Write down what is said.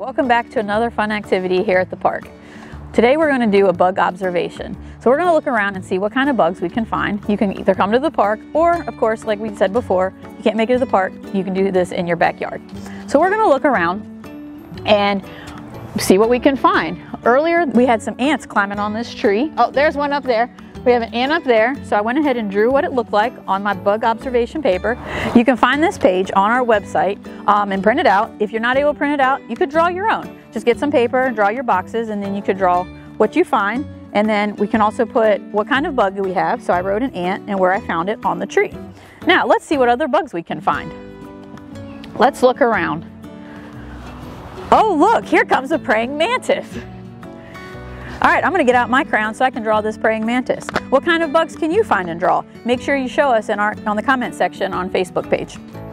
Welcome back to another fun activity here at the park. Today we're going to do a bug observation. So we're going to look around and see what kind of bugs we can find. You can either come to the park or, of course, like we said before, you can't make it to the park, you can do this in your backyard. So we're going to look around and see what we can find. Earlier we had some ants climbing on this tree. Oh, there's one up there. We have an ant up there, so I went ahead and drew what it looked like on my bug observation paper. You can find this page on our website and print it out. If you're not able to print it out, you could draw your own. Just get some paper, draw your boxes, and then you could draw what you find. And then we can also put what kind of bug we have. So I wrote an ant and where I found it on the tree. Now let's see what other bugs we can find. Let's look around. Oh look, here comes a praying mantis. All right, I'm gonna get out my crayon so I can draw this praying mantis. What kind of bugs can you find and draw? Make sure you show us on the comment section on Facebook page.